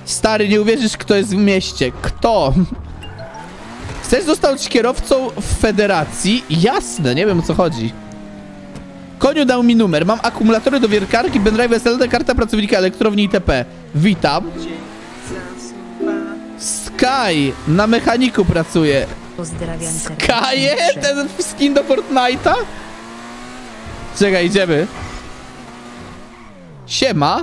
Stary, nie uwierzysz, kto jest w mieście. Kto? Chcesz zostać kierowcą w federacji? Jasne, nie wiem o co chodzi. Koniu dał mi numer. Mam akumulatory do wiertarki, pendrive SLD, karta pracownika elektrowni itp. Witam. Sky na mechaniku pracuje. Pozdrawiam. Sky? Ten skin do Fortnite'a? Czekaj, idziemy. Siema.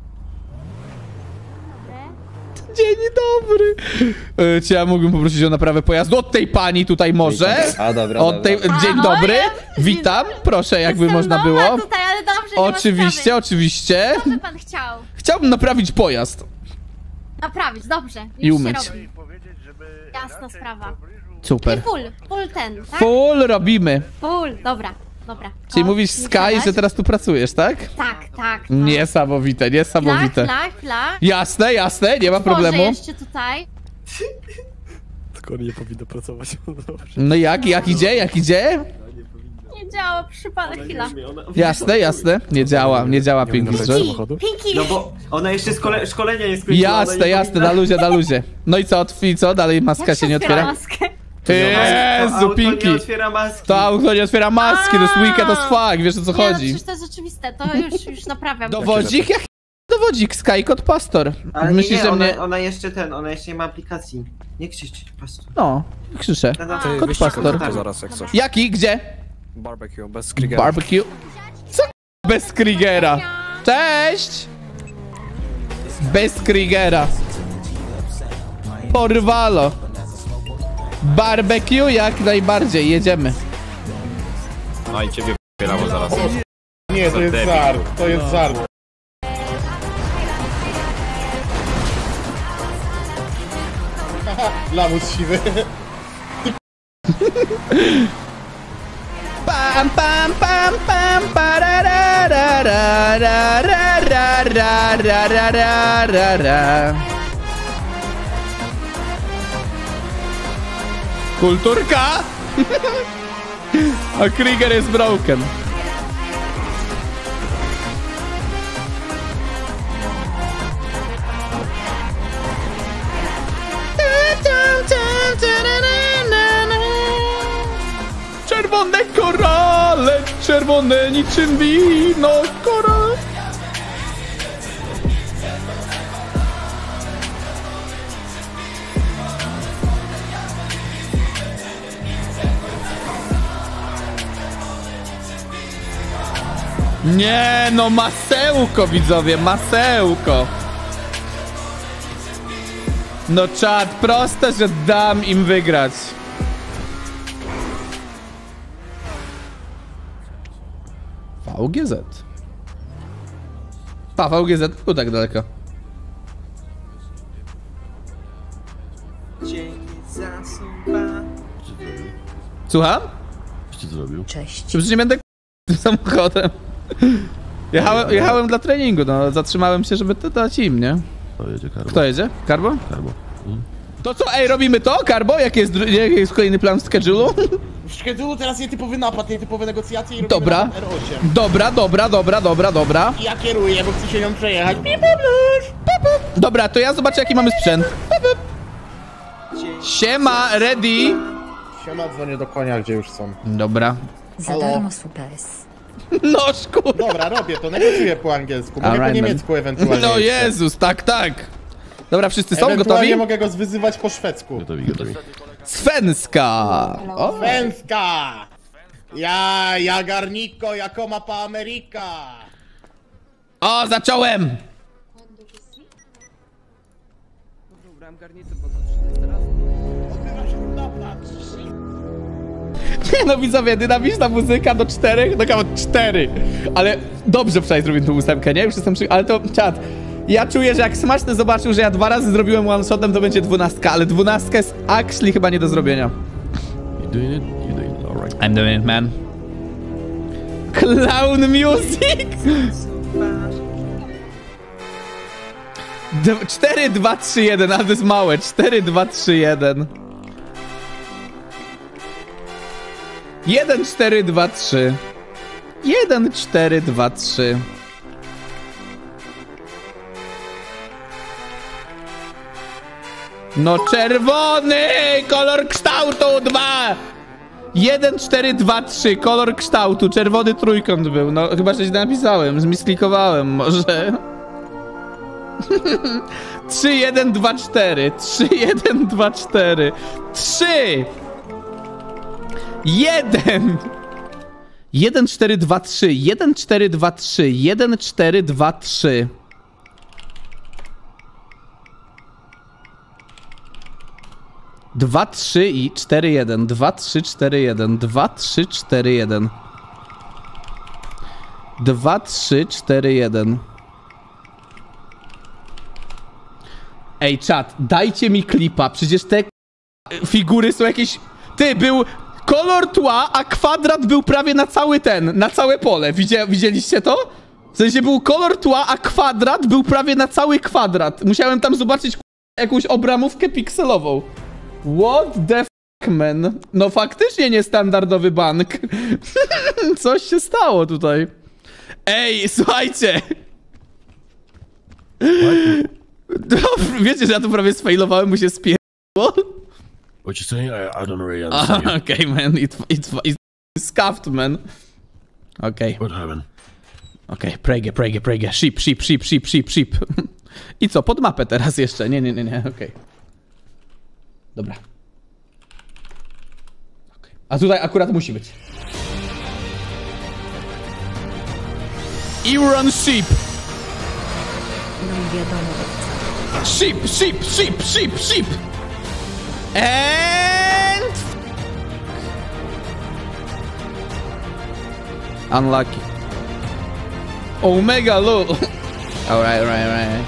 Dzień dobry. Czy ja mógłbym poprosić o naprawę pojazdu od tej pani tutaj może? A, dobra, od tej... Dzień dobry. Witam. Proszę, jakby można było. Tutaj, ale dobrze, oczywiście, oczywiście. Co by pan chciał? Chciałbym naprawić pojazd. Naprawić, dobrze. Już I umyć. się robi. Jasna sprawa. Super. Full ten, tak? Full robimy. Full, dobra, dobra. Czyli mówisz Sky, że teraz tu pracujesz, tak? Tak. Niesamowite, niesamowite. Chwila. Jasne, jasne, nie ma problemu. jeszcze tutaj. Tylko nie powinno pracować. No jak idzie? Nie działa, proszę pana, chwila. Jasne, nie działa Pinky. Pinki! No bo ona jeszcze szkolenia nie skończyła. Jasne, na luzie. No i co, dalej maska się nie otwiera? Maskę? Jezu, Pinky. nie otwiera maski. To auto nie otwiera maski, to jest wicked as fuck, wiesz o co Nie, chodzi. no, przecież to jest oczywiste, to już naprawiam. Dowodzik? Jak dowodzik? Sky Kod Pastor. Ale Myślisz, że mnie... ona jeszcze nie ma aplikacji. Nie krzycz, pastor. No, krzyczę. Kod Pastor. Zaraz jak coś. Jaki? Gdzie? Barbecue, bez Kriegera. Barbecue? Co bez Kriegera? Cześć! Bez Kriegera. Porwalo. Barbecue jak najbardziej, jedziemy. No i ciebie wybierało zaraz. Nie, to jest żart, to jest żart. Lamus siwy. Pam pam pam pam parararararararararararara. Kulturka? A Krieger jest broken. Czerwone korale, czerwone niczym wino, korale. Nie, no masełko, widzowie, masełko. No czad, proste, że dam im wygrać. VGZ. VGZ był tak daleko. Słucham? Co ty zrobił? Cześć. Przecież nie będę tym samochodem. Jechałem dla treningu, no zatrzymałem się, żeby to dać im, nie? To jedzie Karbo. Kto jedzie? Karbo? Karbo. To co, ej, robimy to, Karbo? Jaki jest kolejny plan w schedule'u? W schedulu teraz nietypowy napad, nietypowe negocjacje i robimy Dobra. napad R8. Dobra. I ja kieruję, bo chcę się nią przejechać. Dobra, to ja zobaczę jaki mamy sprzęt. Siema, ready? Siema, dzwonię do konia, gdzie już są. Dobra. Za darmo supes. No szkoda. Dobra, robię to, negocjuję po angielsku, mogę po niemiecku ewentualnie. No jeszcze. Jezus, tak. Dobra, wszyscy są Ewentualnie gotowi? mogę go zwyzywać po szwedzku. Gotowi. Svenska. O. Svenska! Ja garniko, jako mapa Ameryka! O, zacząłem! Nie no widzowie, dynamiczna muzyka do 4, no kawałek 4. Ale dobrze wczoraj zrobiłem tą 8, nie? Już jestem ale to czad. Ja czuję, że jak Smaczny zobaczył, że ja 2 razy zrobiłem one-shotem, to będzie 12, ale 12 jest actually chyba nie do zrobienia. You doing it? You doing it, alright. I'm doing it, man. Clown music! 4, 2, 3, 1, ale to jest małe. 4, 2, 3, 1. 1, 4, 2, 3. 1, 4, 2, 3. No czerwony! Kolor kształtu 2! 1, 4, 2, 3. Kolor kształtu. Czerwony trójkąt był. No chyba coś napisałem. Zmisklikowałem może. 3, 1, 2, 4. 3, 1, 2, 4. 3! 1! 1, 4, 2, 3. 1, 4, 2, 3. 1, 4, 2, 3. Dwa, 3 i 4, 1. 2, 3, 4, 1. 2, 3, 4, 1. 2, 3, 4, 1. Ej, czat, dajcie mi klipa. Przecież te figury są jakieś... Ty, był kolor tła, a kwadrat był prawie na cały na całe pole. Widzieliście to? W sensie był kolor tła, a kwadrat był prawie na cały kwadrat. Musiałem tam zobaczyć jakąś obramówkę pikselową. What the f***, man? No faktycznie niestandardowy bank. Coś się stało tutaj. Ej, słuchajcie. Wiecie, że ja tu prawie sfailowałem, mu się spierdło? What you saying? I don't really understand. Okay, man. It's scuffed, man. Okay. What happened? Okay, prejgie. Sheep. I co, pod mapę teraz jeszcze? Nie, okej. Dobra. Okay. A tutaj akurat musi być. Iron Sheep! No i wiadomo, Sheep! And... Unlucky. Omega low. Alright.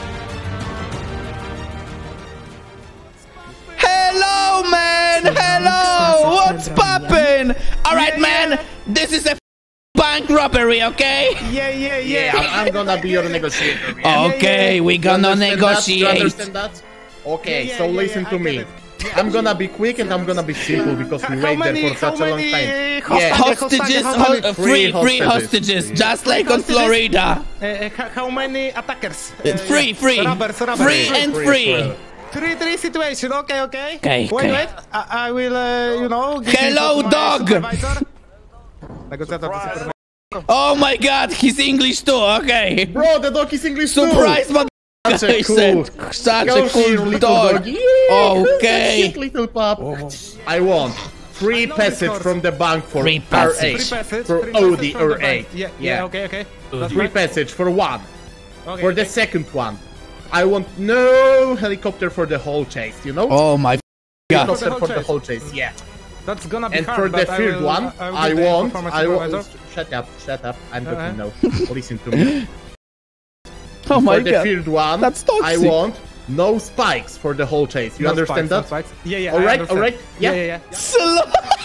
Hello, man! Hello! What's poppin'? Alright, man! This is a bank robbery, okay? Yeah, I'm gonna be your negotiator. Yeah? Okay, we're gonna Do you negotiate. understand that? Okay, so listen to me. I'm gonna be quick and I'm gonna be simple because we wait there for such a long time. Hostages, free hostages, just like on Florida. How many attackers? Free. Robbers. Free and free. Three situation. Okay. Okay. Wait. I will, give Hello, info to my dog. supervisor. Negocjator to supervisor. Oh my god, he's English too, okay. Bro, the dog is English Surprise, too! mother. He said, such a cool dog. Okay. Cute little pup. I want free passage from the bank for Free passage. R8. For Audi R8. Yeah. Okay. That's Free fine. passage for one. Okay, For the second one. I want no helicopter for the whole chase, you know? Oh my god. Helicopter for the whole chase, yeah. That's gonna be And hard, for the but third one, I will want, give the info from my supervisor. shut up, I'm talking now. Listen to me. Oh my For the god. third one, That's toxic. I want no spikes for the whole chase. You No understand spikes, that? no spikes. Yeah. Alright, yeah. Slow.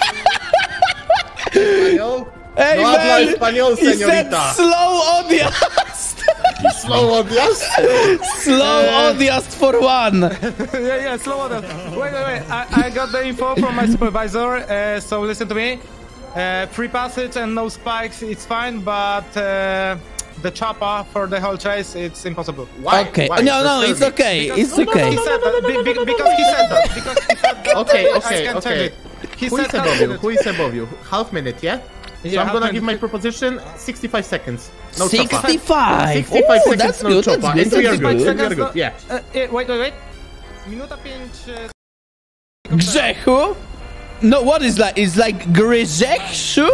Español? Hey No habla man, español, he said señorita. slow odjazd. Slow on yes? Slow odjazd for one. Yeah, slow down. Wait. I got the info from my supervisor, so listen to me. Free passage and no spikes, it's fine, but the chopper for the whole chase, it's impossible. Why? Okay. Why? No, Just it's tell me. okay. It's He okay. said that, because he said that. Because he said that. Okay. I can tell it. He Who said is above you? Who is above you? Half minute, yeah? So Yeah, I'm half gonna minute. give my proposition 65 seconds. No chopper. 65. 65 Oh, seconds, that's no good. chopper. That's And we are good. good. That's We are good, yeah. Wait. Minuta 5. Grzechu? No, what is that? It's like Grzechu?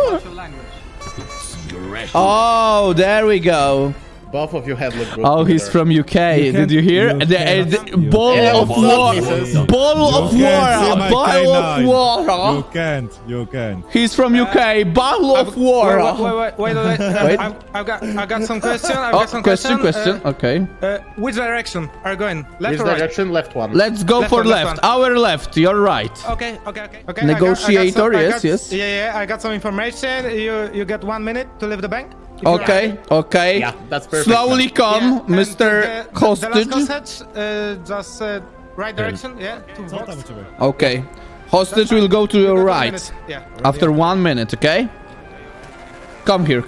Oh, there we go. Both of you have looked good. Oh, he's together. from UK. Did you hear? The ball can't. of war. Ball of war. Ball of war. You can't. He's from UK. Ball of war. Wait. Wait. I got some question. Question. Okay. Which direction are you going? Left Which or right? direction? Left one. Let's go Left for one, left left. one. Our left. You're right. Okay. Negotiator, I got yes. Yeah, I got some information. You get 1 minute to leave the bank. If you're happy. Okay. Yeah, that's perfect. Slowly come, Yeah, and Mr. the Hostage. last hostage, just right direction, yeah, to box. Okay. Hostage will go to your right. Yeah. After 1 minute, okay? Come here.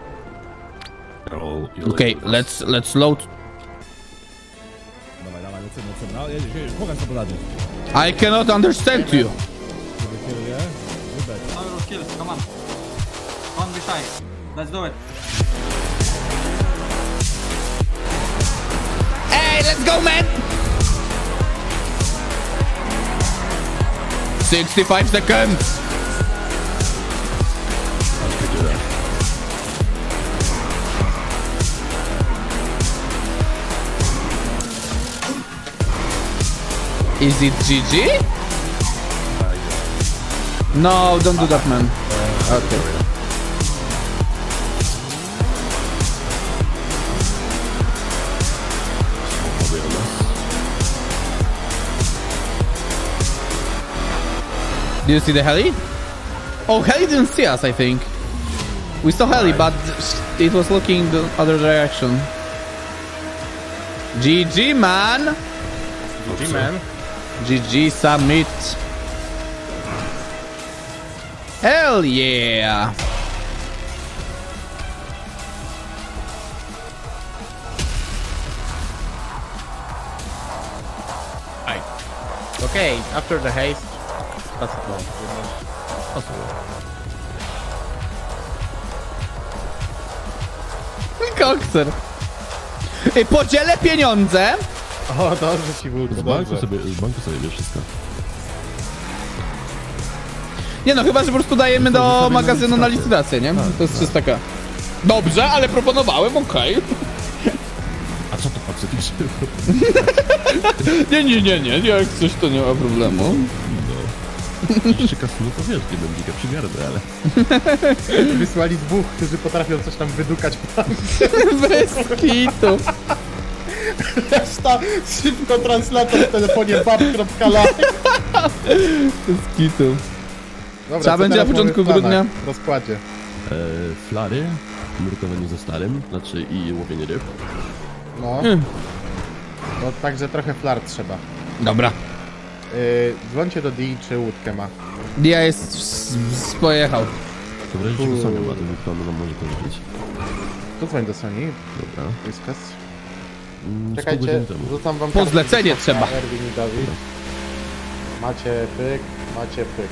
Okay, let's load. jestem potrzebna. Jedziesz, pokaż co podanie. I cannot understand you. Kieruję. Wybacz. Come on. Don't be shy. Let's do it. Hey, let's go, man! 65 seconds! Is it GG? No, don't do that, man. Okay. Did you see the heli? Oh, heli didn't see us, I think. We saw heli, but it was looking the other direction. GG, man! GG, man. GG Summit. Hell yeah! Okay, after the haste, that's it. Kokser. Podzielę pieniądze. O, dobrze ci było, Z banku sobie wiesz wszystko. Nie no, chyba, że po prostu dajemy do magazynu na licytację, nie? To jest 300k. Dobrze, ale proponowałem, okej. A co to pacyficznie? Nie, jak coś to nie ma problemu. Jeszcze kasno to wiesz, nie będzie przygardę, ale... Wysłali dwóch, którzy potrafią coś tam wydukać. Bez kitu. Reszta szybko translator w telefonie bab.live. Bez kitu. Dobra, Trzeba co będzie teraz na początku mamy w planach, grudnia. w rozkładzie. Flary, nurkowanie ze starym, znaczy i łowienie ryb. No. No także trochę flar trzeba. Dobra. Dzwońcie do Dee, czy łódkę ma. Dia pojechał. To wreszcie go sobie ma, to wygląda nam może powiedzieć. Tu dzwoń do Sony. Dobra. Whiskas. Z pół Czekajcie, godziny temu. rzucam wam Po kartę zlecenie Whiskas trzeba. na Erwin i Dawid. Macie pyk, macie pyk.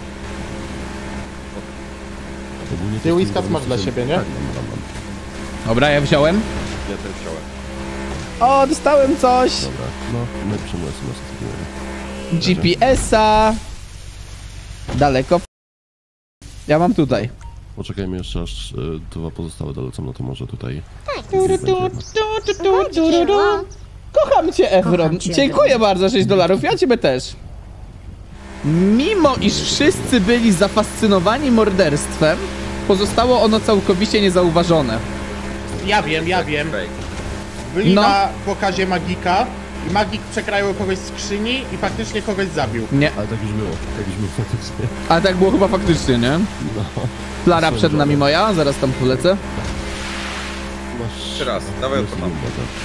Ogólnie Ty to Whiskas jest masz dla siebie, nie? Tak, mam. Dobra, ja wziąłem. Ja też wziąłem. O, dostałem coś. Dobra, no, my przyjmujemy sobie. GPS-a. Daleko. Ja mam tutaj. Poczekajmy jeszcze, aż dwa pozostałe dolecą, no to może tutaj... Kocham cię, Efron. Kocham cię. Dziękuję bardzo, $6. Ja ciebie też. Mimo iż wszyscy byli zafascynowani morderstwem, pozostało ono całkowicie niezauważone. Ja wiem. Byli No. na pokazie Magika i Magik przekraił kogoś z skrzyni i faktycznie kogoś zabił. Nie, Ale tak już było faktycznie. ale tak było chyba faktycznie, nie? No. Flara przed nami moja, zaraz tam polecę. Masz... Jeszcze raz, dawaj od początku.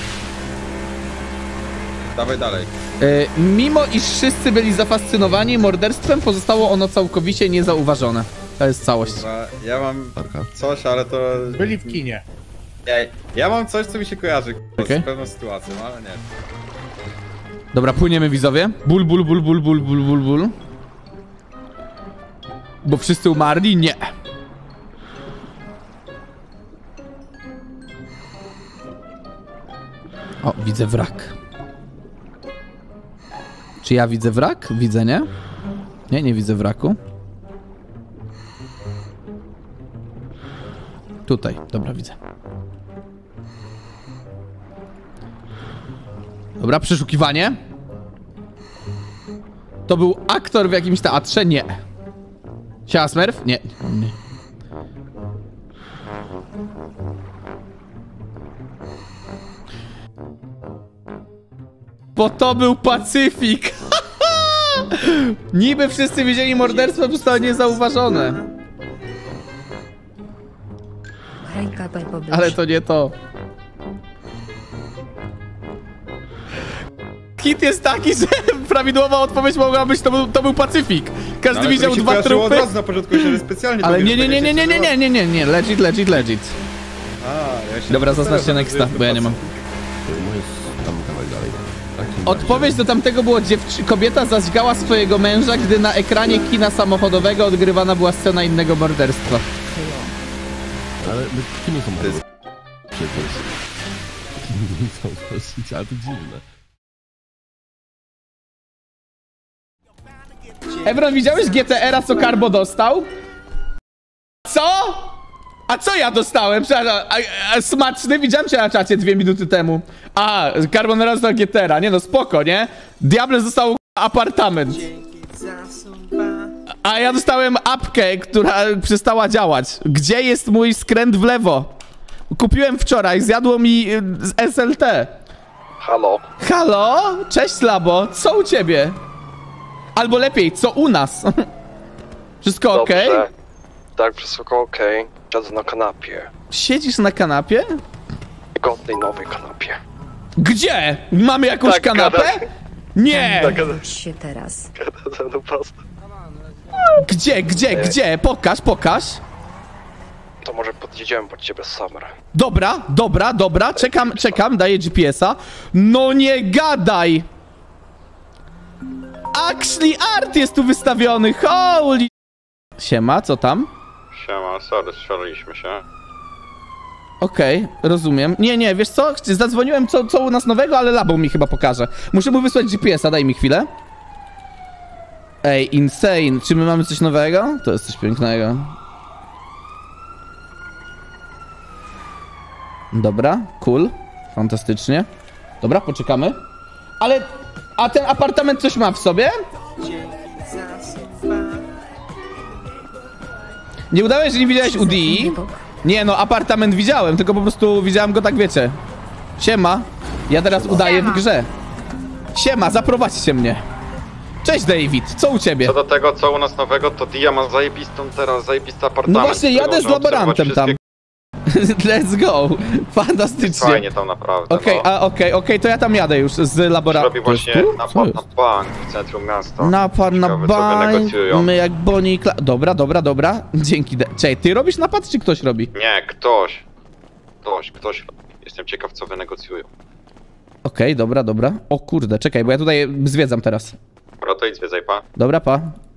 Dawaj dalej. Mimo iż wszyscy byli zafascynowani morderstwem, pozostało ono całkowicie niezauważone. To jest całość. Ja mam Parka. coś, ale to... Byli w kinie. Ja mam coś, co mi się kojarzy Okej. z pewną sytuacją, ale nie. Dobra, płyniemy widzowie. Ból. Bo wszyscy umarli? Nie. O, widzę wrak. Czy ja widzę wrak? Widzę, nie? Nie widzę wraku. Tutaj, dobra, widzę. Dobra, przeszukiwanie. To był aktor w jakimś teatrze? Nie. Siema, Smurf? Nie. Bo to był Pacyfik. Niby wszyscy widzieli morderstwo, zostało niezauważone. Hejka, Pepo, Ale to nie to. Hit jest taki, że prawidłowa odpowiedź mogła być, to był Pacyfik. Każdy widział dwa trupy. Od razu na początku się specjalnie. Ale nie, legit. Ja się Dobra, zaznaczcie nexta, bo ja nie mam. No jest tam kawałek dalej. Odpowiedź do tamtego było kobieta zaćgała swojego męża, gdy na ekranie kina samochodowego odgrywana była scena innego morderstwa. Ale kino są przecież. Nie są dosyć, ale to dziwne. Ebron, widziałeś GTR-a, co Karbo dostał? Co? A co ja dostałem? Przepraszam, smaczny? Widziałem cię na czacie 2 minuty temu. A, Carbon raz na GTR-a. Nie no, spoko, nie? Diables dostał apartament. A ja dostałem apkę, która przestała działać. Gdzie jest mój skręt w lewo? Kupiłem wczoraj, zjadło mi z SLT. Halo? Halo? Cześć, Labo. Co u ciebie? Albo lepiej, co u nas? Wszystko okej? Dobrze. Tak, wszystko okej. Siedzę na kanapie. Siedzisz na kanapie? Godnej nowej kanapie. Gdzie? Mamy jakąś Tak, kanapę? gada. Nie! Wróć się teraz. Gada ze mną prosto. Gdzie? Pokaż. To może podjedziemy pod ciebie, Summer. Dobra. Czekam, daję GPS-a. No nie gadaj! Actually art jest tu wystawiony, holy... Siema, co tam? Siema, sorry, strzeliliśmy się. Okej, rozumiem. Nie, wiesz co? Zadzwoniłem co u nas nowego, ale Labo mi chyba pokaże. Muszę mu wysłać GPS-a, daj mi chwilę. Ej, insane. Czy my mamy coś nowego? To jest coś pięknego. Dobra, cool. Fantastycznie. Dobra, poczekamy. Ale... A ten apartament coś ma w sobie? Nie udałeś, że nie widziałeś UDI? Nie no, apartament widziałem, tylko po prostu widziałem go tak, wiecie. Siema. Ja teraz udaję w grze. Siema, zaprowadźcie mnie. Cześć, David, co u ciebie? Co do tego, co u nas nowego, to Dia ma zajebisty apartament. No właśnie, jadę z laborantem tam. Let's go. Fantastycznie. Fajnie tam naprawdę. Okej, to ja tam jadę już z laboratorium. Robi właśnie napad na bank w centrum miasta. Napad na Ciekawe, co bank, wynegocjują. my jak Bonnie i Dobra. Dzięki. Czekaj, ty robisz napad, czy ktoś robi? Nie, ktoś. Jestem ciekaw, co wynegocjują. Okej, dobra. O kurde, czekaj, bo ja tutaj zwiedzam teraz. Dobra, to idź zwiedzaj, pa. Dobra, pa.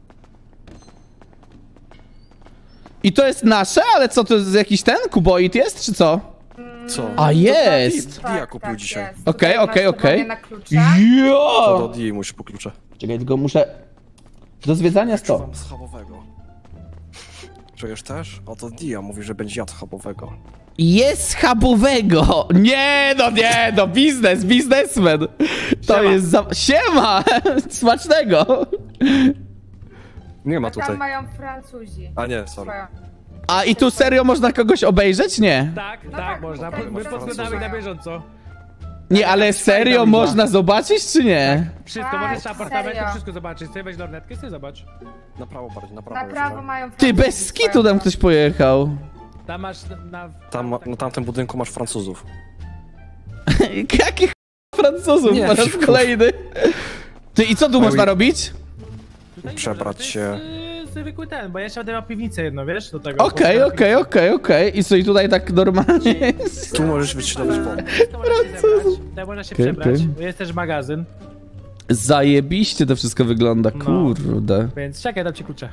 I to jest nasze? Ale co, to jest jakiś ten? Kuboid jest, czy co? Co? A jest! Dia kupił dzisiaj. Okej. To Jo! do Dii musisz po klucze. Czekaj, tylko muszę... Do zwiedzania 100. Czuwam schabowego. Czujesz też? Oto Dia mówi, że będzie jadł schabowego. Jest schabowego! Nie, biznesmen! To jest za... Siema! Smacznego! Nie ma tutaj. Tam mają Francuzi. A nie, sorry. A i tu serio można kogoś obejrzeć? Nie. Tak, można. My podglądamy na bieżąco. Nie, ale serio można zobaczyć, czy nie? Wszystko, możesz na apartamencie serio. wszystko zobaczyć. Ty weź lornetkę, ty zobacz. Na prawo bardziej, na Na prawo. prawo mają Ty, Francuzi bez skitu tam ktoś pojechał. Tam masz na... Tam, na tamtym budynku masz Francuzów. Jakich Francuzów Nie, po raz Franków. kolejny? Ty, i co tu można robić? Tutaj Przebrać to się. jest zwykły ten, bo ja jeszcze będę miał piwnicę jedną, wiesz, do tego. Okej. I co, i tutaj tak normalnie jest? Tu możesz wytrzymać bomb. Tutaj można się przebrać, bo jest też magazyn. Zajebiście to wszystko wygląda, No. kurde. Więc czekaj, dam ci klucze.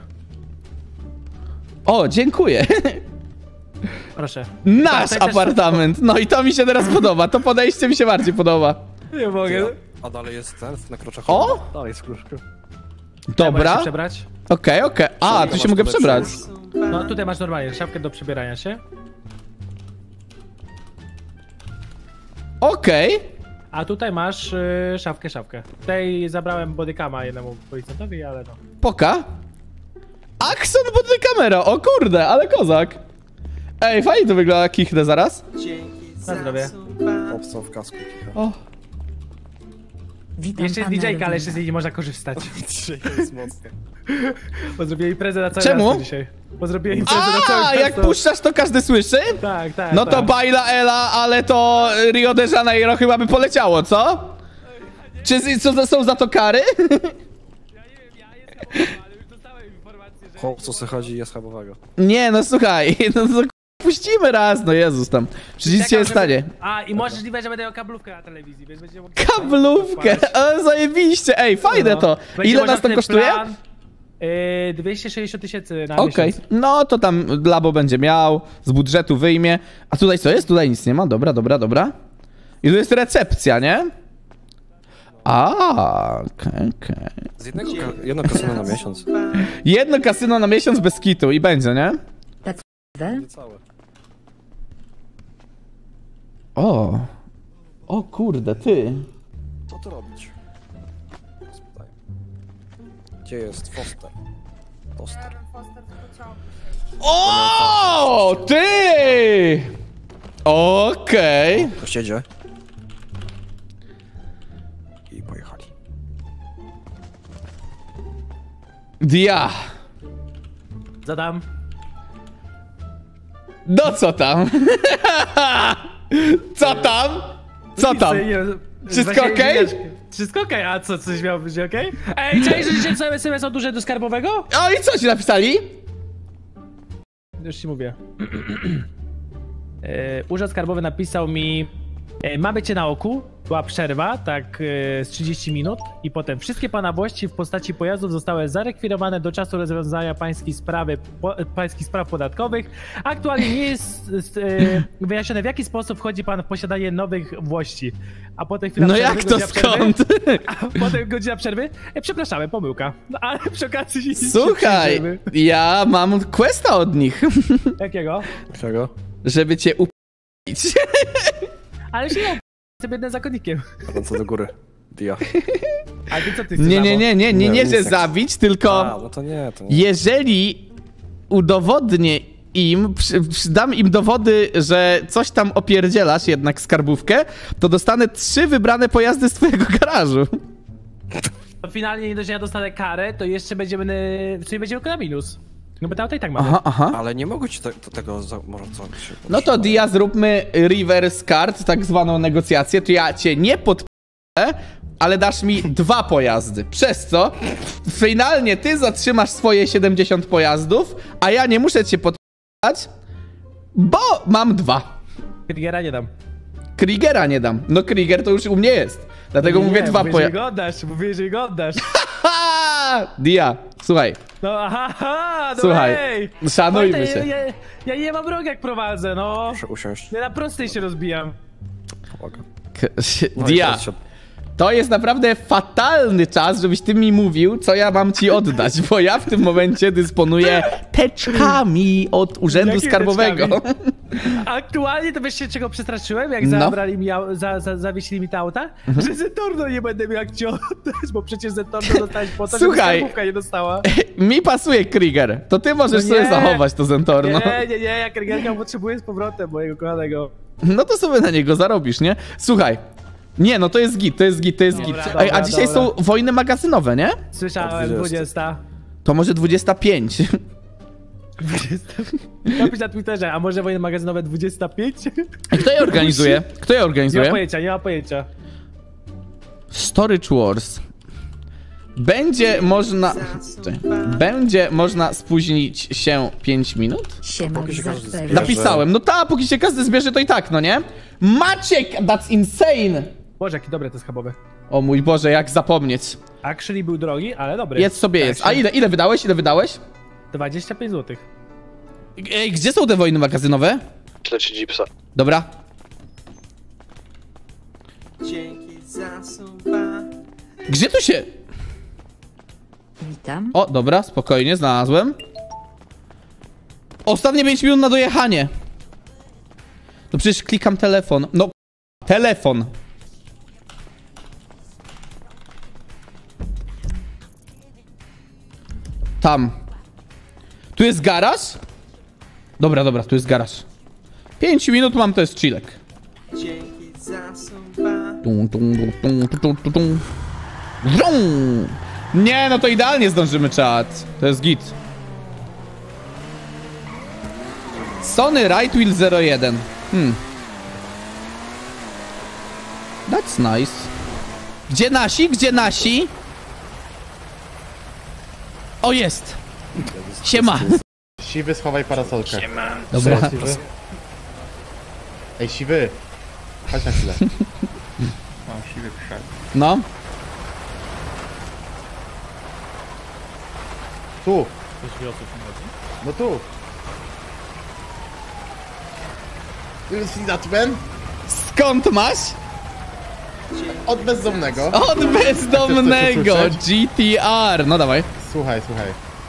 O, dziękuję. Proszę. Nasz Tak, też apartament. No i to mi się teraz podoba. To podejście mi się bardziej podoba. Nie mogę. A dalej jest ten, na kroczach. O! Dalej jest kruszka. Dobra. Możesz się przebrać? Okej. A, tu się mogę przebrać. No tutaj masz normalnie szafkę do przebierania się. Okej. A tutaj masz szafkę. Tutaj zabrałem bodycama jednemu policjantowi, ale no. Poka. Axon bodykamera. O kurde, ale kozak. Ej, fajnie to wygląda. Kichnę zaraz. Na zdrowie. Obstał w kasku. O. Witam Jeszcze jest pana DJ-ka, ale Rubina. jeszcze z niej nie można korzystać. Dzisiaj jest mocno. Bo zrobiłem imprezę na całe Czemu? miasto dzisiaj. Bo zrobiłem imprezę na całe miasto. Jak puszczasz, to każdy słyszy? Tak. No to Baila Ela, ale to Rio de Janeiro chyba by poleciało, co? Czy są za to kary? Chłop, co se chodzi, jest schabowego. Nie, no słuchaj, no to puścimy raz, no Jezus tam. Przecież nic się nie stanie. A, i możliwe, że będę miał kablówkę na telewizji, więc będziemy mogli... Kablówkę! O, zajebiście! Ej, fajne to! Ile nas to kosztuje? 260 000 na Okej, miesiąc. no to tam Labo będzie miał, z budżetu wyjmie. A tutaj co jest? Tutaj nic nie ma, dobra. I tu jest recepcja, nie? Okej. Z jedno kasyno na miesiąc. Jedno kasyno na miesiąc bez kitu i będzie, nie? Nie całe. O kurde, ty. Co tu robić? Spytaj. Gdzie jest Foster? Toster. O, ty! Okej. Ktoś jedzie. I pojechali. Dia. Zadam. No co tam? Co tam? Co tam? Wszystko okej? Wszystko okej, a co, coś miało być okej? Ej, cześć, że dzisiaj całe SMS są duże do skarbowego? O, i co ci napisali? Już ci mówię. Urząd Skarbowy napisał mi, mamy cię na oku, była przerwa, tak z 30 minut i potem wszystkie pana włości w postaci pojazdów zostały zarekwirowane do czasu rozwiązania pańskich spraw podatkowych. Aktualnie nie jest wyjaśnione, w jaki sposób wchodzi pan w posiadanie nowych włości. A potem chwila No przerwy, jak to skąd? A potem godzina przerwy. Przepraszamy, pomyłka. No ale przy okazji... Słuchaj, ja mam questa od nich. Jakiego? Czego? Żeby cię upić. Ale się nie jestem jednym zakonnikiem. Ręce do góry. Dia. A ty co ty chcesz? Nie, że zabić, tylko A, no to nie. jeżeli udowodnię im, dam im dowody, że coś tam opierdzielasz jednak skarbówkę, to dostanę 3 wybrane pojazdy z twojego garażu. Finalnie nie dość, że ja dostanę karę, to jeszcze będziemy na minus. No bo tam i tak mamy. Aha. Ale nie mogę ci tego może co? No to Dia, zróbmy reverse card, tak zwaną negocjację, to ja cię nie podpalę, ale dasz mi 2 pojazdy, przez co finalnie ty zatrzymasz swoje 70 pojazdów, a ja nie muszę cię podpalać, bo mam 2. Kriegera nie dam. Kriegera nie dam. No Krieger to już u mnie jest, dlatego mówię 2 pojazdy. Mówię, że go oddasz. Dia, słuchaj. No no słuchaj, ej. szanujmy się. Ja nie mam rąk jak prowadzę, no. Muszę usiąść. Ja na prostej się rozbijam. Pomogę. Dia, to jest naprawdę fatalny czas, żebyś ty mi mówił, co ja mam ci oddać, bo ja w tym momencie dysponuję teczkami od Urzędu Jakimi Skarbowego. teczkami? Aktualnie to wiesz się czego przestraszyłem, jak No. zabrali mi, zawiesili mi te auta? Że Zentorno nie będę miał jak ci oddać, bo przecież Zentorno dostałeś po to, żeby skarbówka nie dostała. Mi pasuje Krieger, to ty możesz sobie zachować to Zentorno. Nie, ja Kriegerka potrzebuję z powrotem mojego kochanego. No to sobie na niego zarobisz, nie? Słuchaj. Nie, no to jest git. Ej, a dzisiaj są wojny magazynowe, nie? Słyszałem, 20. To może 25. 20. Napisz na Twitterze, a może wojny magazynowe 25? Kto je organizuje? Nie ma pojęcia. Storage Wars. Będzie można spóźnić się 5 minut? Napisałem. No ta, póki się każdy zbierze, to i tak, no nie? Maciek, that's insane! Boże, jaki dobry to jest schabowy. O mój Boże, jak zapomnieć. Actually był drogi, ale dobry. Jedz sobie, jedz. A ile wydałeś? 25 zł. Ej, gdzie są te wojny magazynowe? Śledź Jeepsa. Dobra. Dzięki za suba. Gdzie tu się... Witam. O, dobra, spokojnie, znalazłem. Ostatnie 5 minut na dojechanie. No przecież klikam telefon. No, telefon. Tam. Tu jest garaż? Dobra, tu jest garaż. 5 minut mam, to jest chillek. Dzięki za suba. Nie, no to idealnie zdążymy, czat. To jest git. Sony Right Wheel 01. That's nice. Gdzie nasi? O, jest. Siema. Siwy, schowaj parasolkę. Dobra. Siwy. Ej, Siwy! Chodź na chwilę. No. Tu! No tu! You see that man? Skąd masz? Od bezdomnego. Od bezdomnego! Chcesz coś GTR! No dawaj. Słuchaj, słuchaj.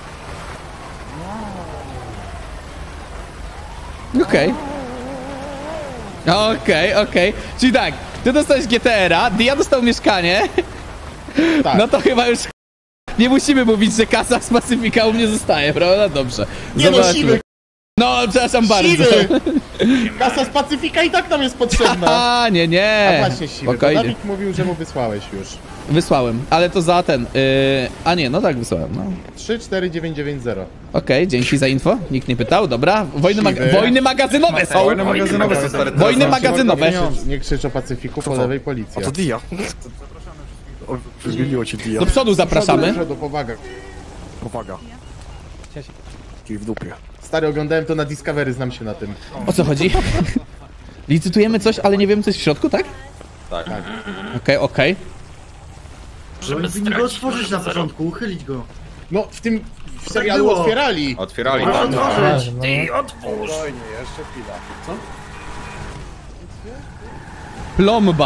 Okej. Czyli tak, ty dostałeś GTR-a, Dia dostał mieszkanie. Tak. No to chyba już nie musimy mówić, że kasa z Pacyfika u mnie zostaje, prawda? Dobrze. Nie no, Siwy! No, przepraszam bardzo. Siwy! Kasa z Pacyfika i tak nam jest potrzebna. A, nie. A właśnie, Siwy, bo Spokojnie. Dawid mówił, że mu wysłałeś już. Wysłałem, ale to za ten. A nie, no tak wysłałem. No. 34990. Okej, dzięki za info. Nikt nie pytał, dobra. Siwy. Wojny magazynowe są. Wojny magazynowe są stare. Wojny magazynowe. Nie krzycz o Pacyfiku, po lewej policja. A to Dia. O, zmieniło cię Dia. Do przodu zapraszamy. Do przodu, powaga. Powaga. Kij w dupie. Stary, oglądałem to na Discovery, znam się na tym. O co chodzi? Licytujemy coś, ale nie wiemy co jest w środku, tak? Tak. Okej. Żeby go otworzyć na początku, uchylić go. No, w tym serialu było. otwierali. Otwierali. Proszę otworzyć. Spokojnie, jeszcze chwila. Plomba.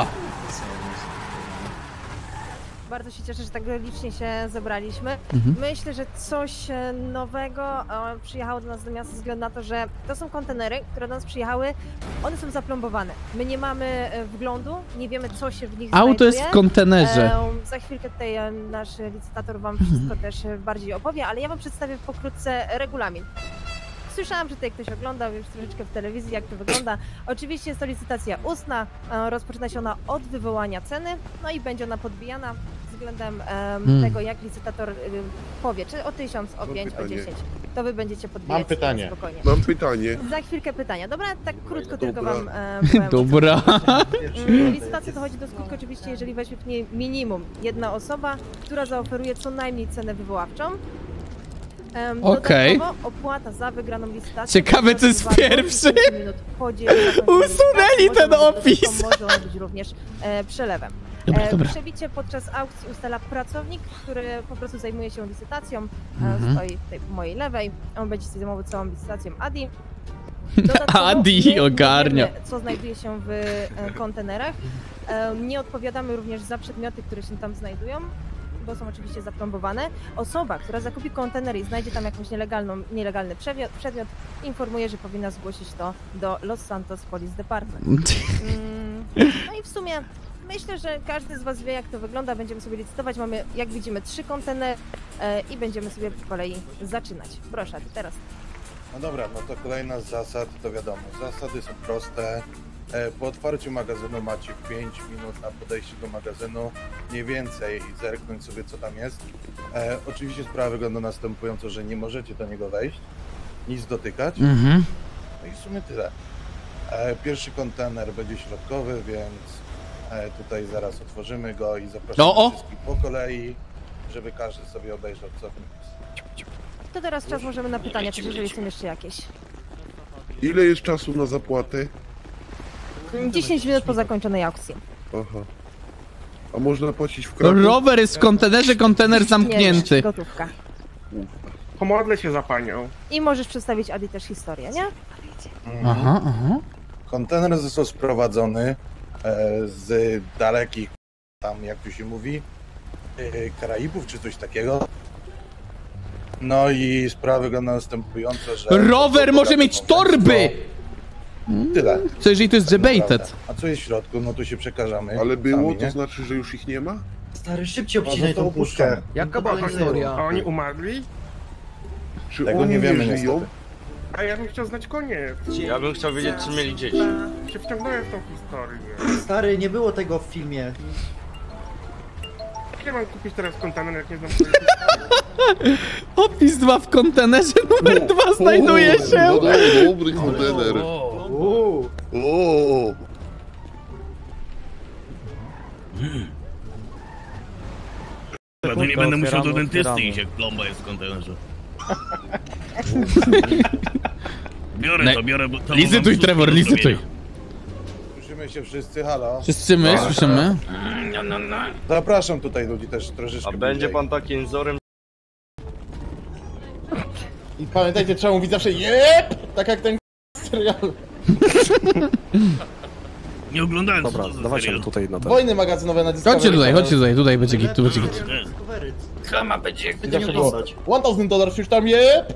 Bardzo się cieszę, że tak licznie się zebraliśmy. Myślę, że coś nowego przyjechało do nas do miasta ze względu na to, że to są kontenery, które do nas przyjechały. One są zaplombowane. My nie mamy wglądu, nie wiemy co się w nich znajduje. Auto jest w kontenerze. Za chwilkę tutaj nasz licytator wam wszystko też bardziej opowie, ale ja wam przedstawię pokrótce regulamin. Słyszałam, że tutaj ktoś oglądał już troszeczkę w telewizji, jak to wygląda. Oczywiście jest to licytacja ustna, rozpoczyna się ona od wywołania ceny, no i będzie ona podbijana względem tego, jak licytator powie, czy o 1000, o 5, o 10. To wy będziecie podbijać. Mam pytanie. Spokojnie. Mam pytanie. Za chwilkę pytania. Dobra, tak krótko tylko Dobra. wam powiem. Dobra. Licytacja dochodzi do skutku oczywiście, jeżeli weźmie w niej minimum jedna osoba, która zaoferuje co najmniej cenę wywoławczą. Okej. Dodatkowo opłata za wygraną licytację. Ciekawe, co jest pierwszy. Usunęli Usunęli ten opis. Może on być również przelewem. Dobra. Przebicie podczas aukcji ustala pracownik, który po prostu zajmuje się licytacją. Stoi tutaj po mojej lewej. On będzie się zajmował całą licytacją Adi. Dodatkowo Adi my ogarnia. wiemy, co znajduje się w kontenerach. Nie odpowiadamy również za przedmioty, które się tam znajdują, bo są oczywiście zaplombowane. Osoba, która zakupi kontener i znajdzie tam jakąś nielegalny przedmiot, informuje, że powinna zgłosić to do Los Santos Police Department. No i w sumie myślę, że każdy z was wie, jak to wygląda. Będziemy sobie licytować. Mamy, jak widzimy, 3 kontenery i będziemy sobie po kolei zaczynać. Proszę, teraz. No dobra, no to kolejna z zasad, to wiadomo, zasady są proste. Po otwarciu magazynu macie 5 minut na podejście do magazynu, nie więcej, i zerknąć sobie, co tam jest. Oczywiście sprawa wygląda następująco, że nie możecie do niego wejść, nic dotykać. No i w sumie tyle. Pierwszy kontener będzie środkowy, więc tutaj zaraz otworzymy go i zapraszamy wszystkich po kolei, żeby każdy sobie obejrzał, co w nim jest. To teraz czas możemy na pytania, czy jeżeli są jeszcze jakieś. Ile jest czasu na zapłatę? 10 minut po zakończonej aukcji. Aha. A można płacić w Kraków? Rower jest w kontenerze, kontener zamknięty. Nie, gotówka. Pomodlę się za panią. I możesz przedstawić Adi też historię, nie? Aha. Kontener został sprowadzony z dalekich, tam jak tu się mówi, Karaibów czy coś takiego. No i sprawa wygląda następująco, że... Rower może mieć torby! Tyle. Co jeżeli to jest debated? A co jest w środku? No tu się przekażamy. Ale było, sami, to nie? znaczy, że już ich nie ma? Stary, szybciej obcinaj tą puszkę. opuszczone. Jaka była historia? A oni umarli? Czy Tego oni nie wiemy żyją? niestety. A ja bym chciał znać koniec. Ja bym chciał wiedzieć, czy mieli dzieci. Się wciągnąłem w tą historię. Stary, nie było tego w filmie. Jak ja mam kupić teraz kontener, jak nie znam Opis 2 w kontenerze numer 2 znajduje się. Dobry kontener. O. Nie będę musiał do dentysty iść, jak plomba jest w kontenerze. Biorę, bo to Licytuj, mam Trevor, wszystko do licytuj. zrobienia. Słyszymy się wszyscy, halo? Wszyscy my, słyszymy? Zapraszam tutaj ludzi też troszeczkę. A będzie pan takim wzorem? I pamiętajcie, trzeba mówić zawsze jep! Tak jak ten serial. Nie oglądałem, Dobra, co to za dawajcie serial. tutaj na ten. Wojny magazynowe na Discovery. Chodźcie tutaj będzie git, tu będzie git. Klama będzie, jak I będzie nie zawsze było oglądać. $1000 już tam jep!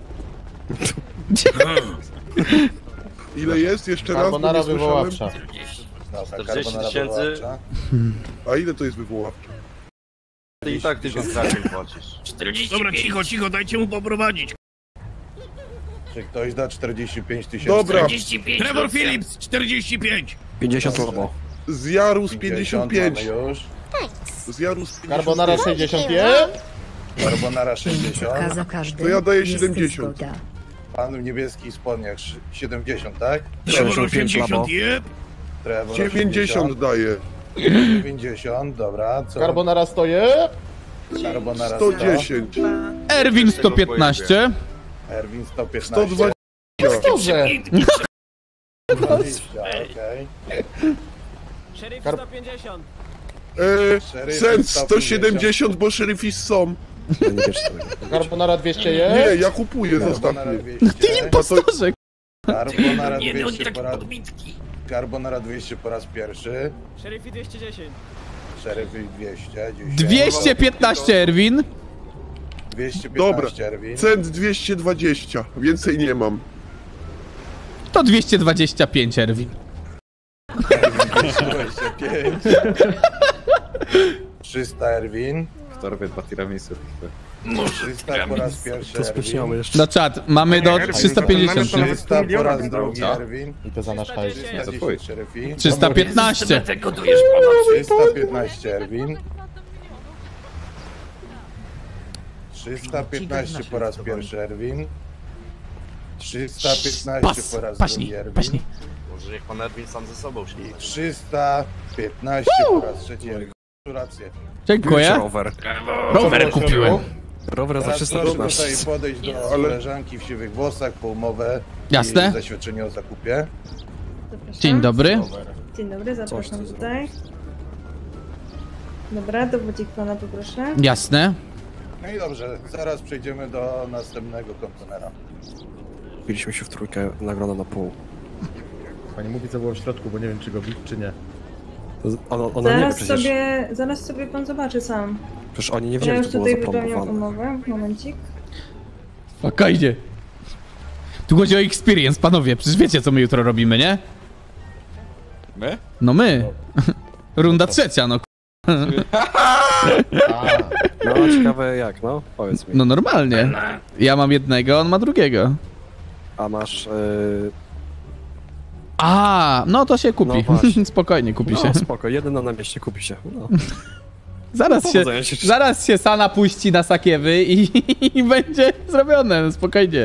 Ile jest? Jeszcze raz, bo Carbonara nie słyszałem. wywoławcza. Dobra, 40 carbonara tysięcy. wywoławcza. A ile to jest wywoławcze? Ty i tak 1000 kraków płacisz. 45. Dobra, cicho, dajcie mu poprowadzić. Czy ktoś da 45 000? Dobra. 45. Trevor Phillips, 45. 50 turbo. Z Jarus 55. Mamy już. Z Jarus 55. Carbonara 60 jep! Carbonara 60. Za każdym To ja daję jest 70. zgoda. Pan w niebieskich spodniach 70, tak? Trevor 65 80, jeb. Trevor 90 daje. 90, dobra. Co? Carbonara 100 jep! Carbonara 100. 110. Erwin 115. Erwin 115. 120. Dobrze! 20, okej. Szeryf Kar- 150. Sen 170, bo szeryfi są. Carbonara 200 Nie, jep! ja kupuję z Carbonara ostatniej. 200. Impostorze! Carbonara Nie, oni 200 takie po raz... podbitki. Carbonara 200 po raz pierwszy. Szeryfi 210. Szeryfy 200. 215 Erwin. 215 Dobra. Erwin. Cent 220. Więcej nie mam. To 225 Erwin. 225. 300 Erwin. Kto robię 2 tiramisu? 300 po raz pierwszy To spóźniamy Erwin. jeszcze. No czat, mamy do 350. 300 po raz drugi Erwin. I to za nasz hajs. 310 Szeryfi. 315. Tego dujesz pana. 315 Erwin. 315 po raz pierwszy Erwin. 315 po raz drugi Erwin. Paśnij. Może niech pan Erwin sam ze sobą śni. 315 po raz trzeci Erwin. Rację. Dziękuję. Rower. Rower kupiłem. Rower za Teraz proszę tutaj 315. podejść do koleżanki w siwych włosach po umowę. Jasne. I zaświadczenie o zakupie. Dzień dobry. Dzień dobry, zapraszam tutaj. Dobra, dowodzik pana poproszę. Jasne. No i dobrze, zaraz przejdziemy do następnego kontenera. Biliśmy się w trójkę, nagroda na pół. Pani mówi, co było w środku, bo nie wiem, czy go bić, czy nie. Ona nie wie przecież. Zaraz sobie pan zobaczy sam. Przecież oni nie Ja wiedzieli, już że to było tutaj wypełniam zaplanowane. umowę, momencik. Spokojnie. Tu chodzi o experience, panowie. Przecież wiecie, co my jutro robimy, nie? My? No my. Runda trzecia, no. No, ciekawe jak, no? Powiedz mi. No normalnie. Ja mam jednego, on ma drugiego. A masz... A, no to się kupi. No właśnie. Spokojnie, kupi się. No spoko, jeden na mieście kupi się. No. Zaraz się Sana puści na sakiewy i będzie zrobione, no spokojnie.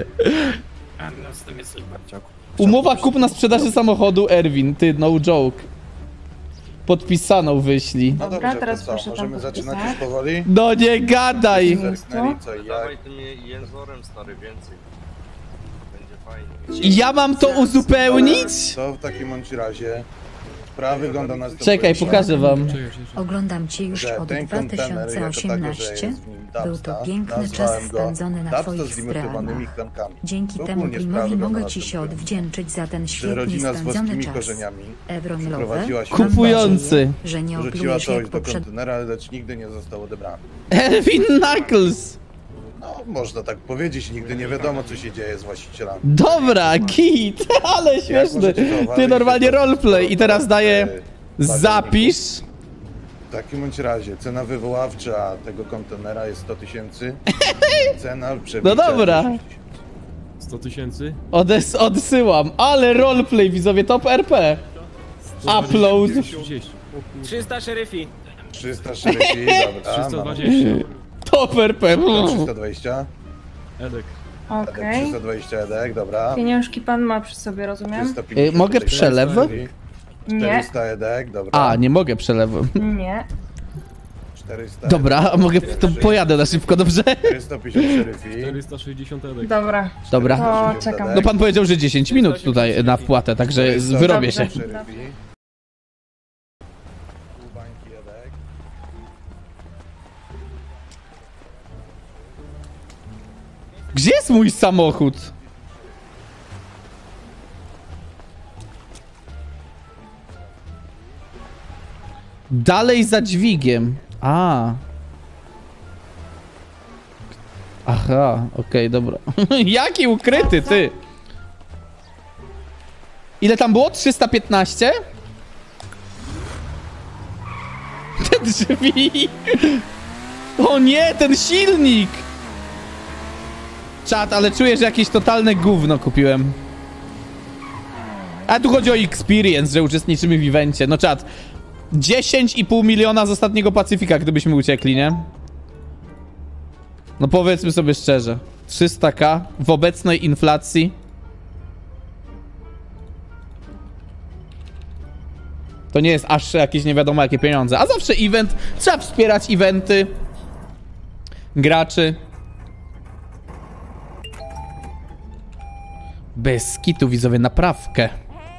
Umowa kupna sprzedaży samochodu Erwin, ty, no joke. Podpisaną wyślij. No Dobra, dobrze, teraz to co, proszę możemy tam zaczynać podpisać. już powoli? No nie gadaj! Zerknęli co i jak. Dawaj tym jęzorem, stary, więcej. Będzie fajnie. I ja mam to uzupełnić? To w takim bądź razie sprawa wygląda następująco. Czekaj, pokażę wam. Oglądam cię już Że od ten kontener, jako tako, że 2018. jest w nim Był to Dubsta, piękny czas nazwałem go spędzony na Dubsta twoich z limitowanymi stronach. klankami. Dzięki Ogólnie temu sprawa filmowi wygląda mogę ci się następująco. odwdzięczyć za ten Że świetnie rodzina z spędzony włoskimi czas. korzeniami Evron Lowe, przeprowadziła się mam Kupujący. nadzieję, że nie rzuciła oplujesz coś jak do poprzednio. kontenera, lecz nigdy nie został odebrany. Erwin Knuckles! No, można tak powiedzieć, nigdy nie wiadomo, co się dzieje z właścicielami. Dobra, git, ale śmieszny. możecie zauważyć, Ty normalnie że to roleplay i teraz daję bazowników. zapisz. W takim bądź razie cena wywoławcza tego kontenera jest 100 000. Cena przebicia No dobra. 100 tysięcy? Odsyłam, ale roleplay widzowie, top RP. Upload. 300 szeryfi. 300 szeryfi, dobra. 320. Top RP. 320. Edek. Okej. 320 edek, dobra. Pieniążki pan ma przy sobie, rozumiem? 350 Mogę przelew? Nie. 400 edek, dobra. A, nie mogę przelewu. Nie. 400. Dobra, a mogę, to pojadę na szybko, dobrze? 450 szeryfi. 460 edek. Dobra. Dobra. To czekam. No pan powiedział, że 10 minut tutaj na wpłatę, także wyrobię się. Gdzie jest mój samochód? Dalej za dźwigiem. A. Aha, okej, dobra. Jaki ukryty, ty? Ile tam było? 315? Te drzwi. O nie, ten silnik. Czad, ale czuję, że jakieś totalne gówno kupiłem. A tu chodzi o experience, że uczestniczymy w evencie. No czad, 10,5 miliona z ostatniego Pacyfika, gdybyśmy uciekli, nie? No powiedzmy sobie szczerze. 300k w obecnej inflacji. To nie jest aż jakieś nie wiadomo jakie pieniądze. A zawsze event, trzeba wspierać eventy graczy. Bez kitu, widzowie, naprawkę.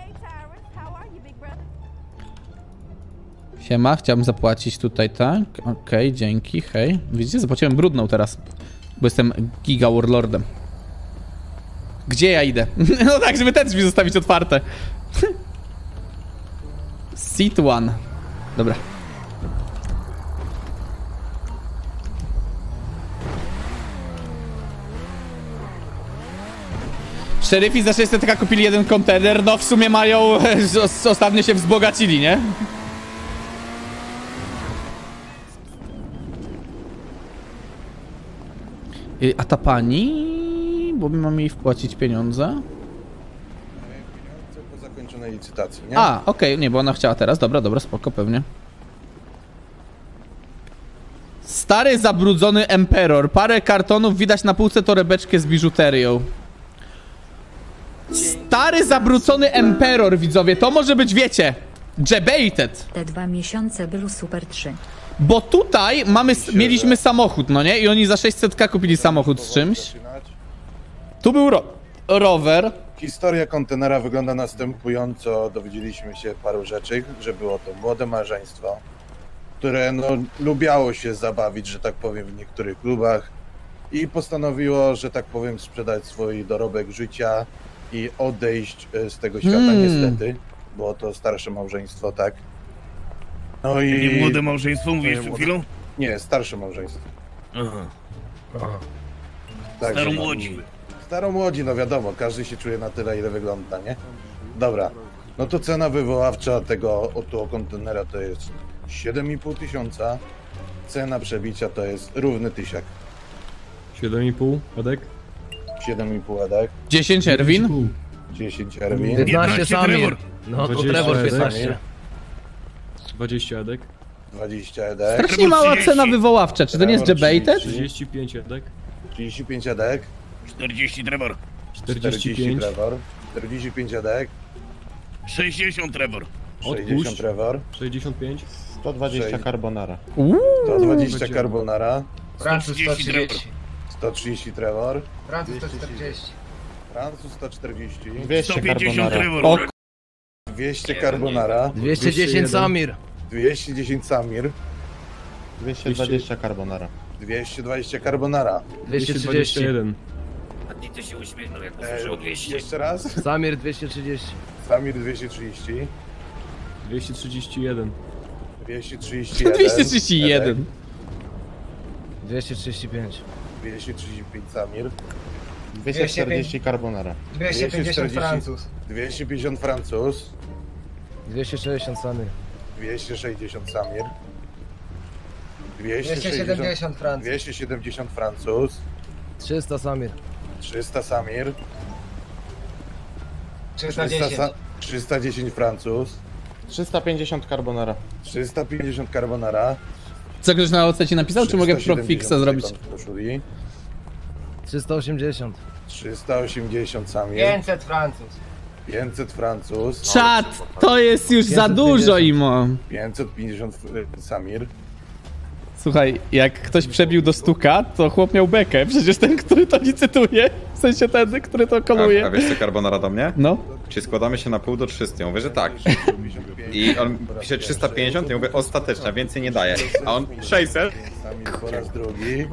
Siema, chciałbym zapłacić tutaj, tak? Okej, dzięki, hej. Widzicie, zapłaciłem brudną teraz, bo jestem giga warlordem. Gdzie ja idę? No tak, żeby te drzwi zostawić otwarte. Seat one. Dobra. Szeryfi za 600 taka kupili jeden kontener, no w sumie mają... ostatnio się wzbogacili, nie? A ta pani... bo my mamy jej wpłacić pieniądze? Pieniądze po zakończonej licytacji, nie? A, okej, nie, bo ona chciała teraz. Dobra, dobra, spoko, pewnie. Stary, zabrudzony Emperor. Parę kartonów, widać na półce torebeczkę z biżuterią. Stary, zabrudzony Emperor, widzowie. To może być, wiecie, debated. Te 2 miesiące był super 3. Bo tutaj mieliśmy samochód, no nie? I oni za 600k kupili samochód z czymś. Tu był rower. Historia kontenera wygląda następująco. Dowiedzieliśmy się paru rzeczy, że było to młode małżeństwo, które no, lubiało się zabawić, że tak powiem, w niektórych klubach i postanowiło, że tak powiem, sprzedać swój dorobek życia i odejść z tego świata, niestety. Było to starsze małżeństwo, tak. No i... Nie młode małżeństwo, mówisz przed chwilą? Nie, starsze małżeństwo. Aha. Tak, Staromłodzi. Staromłodzi, no wiadomo, każdy się czuje na tyle, ile wygląda, nie? Dobra, no to cena wywoławcza tego oto kontenera to jest 7,5 tysiąca, cena przebicia to jest równy tysiak. 7,5 edek? 7,5 edek. 10 Erwin? 10 Erwin. 15 Samir. No to Trevor 15. 20 edek. 20 edek. Strasznie mała cena wywoławcza. Czy to nie jest debated? 35 edek. 35 edek. 40 Trevor. 45 Trevor. 45 edek. 60 Trevor. 60 Trevor. 65. 120 carbonara. 120 carbonara. Francuz 130. 130 Trevor. Francuz 140. Francuz 140. 150 Trevor. 200 carbonara. 210 Samir. 210 Samir. 220 carbonara. 220 carbonara. 231. A ty to się uśmiechnął, jak usłyszał 200. Jeszcze raz. Samir 230. Samir 230. 231. 231. 231. 235. 235 Samir. 240 carbonara. 250 Francuz. 250 Francuz. 260 Samir. 260 Samir. 270 Francuz. 270 Francuz. 300 Samir. 300 Samir. 310. 310 Francuz. 350 carbonara. 350 carbonara. Co ktoś na OC ci napisał, czy mogę prop fixa zrobić? 380. 380 Samir. 500 Francuz. 500 Francuz. Czad, to jest już za dużo, Imo. 550 Samir. Słuchaj, jak ktoś przebił do 100k, to chłop miał bekę. Przecież ten, który to licytuje, w sensie ten, który to koluje. A wiesz co Carbonara do mnie? No. Czy składamy się na pół do 300? Ja mówię, że tak. I on pisze 350, ja mówię ostateczna, więcej nie daje. A on 600. Po raz drugi.